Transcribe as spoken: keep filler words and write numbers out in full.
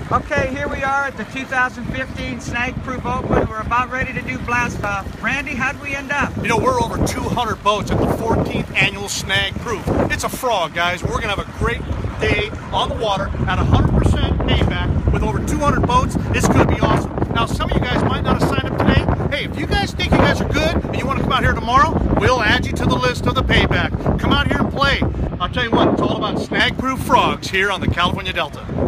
Okay, here we are at the two thousand fifteen Snag Proof Open. We're about ready to do blast off. Randy, how'd we end up? You know, we're over two hundred boats at the fourteenth annual Snag Proof. It's a frog, guys. We're going to have a great day on the water at one hundred percent payback with over two hundred boats. It's going to be awesome. Now, some of you guys might not have signed up today. Hey, if you guys think you guys are good and you want to come out here tomorrow, we'll add you to the list of the payback. Come out here and play. I'll tell you what, it's all about Snag Proof frogs here on the California Delta.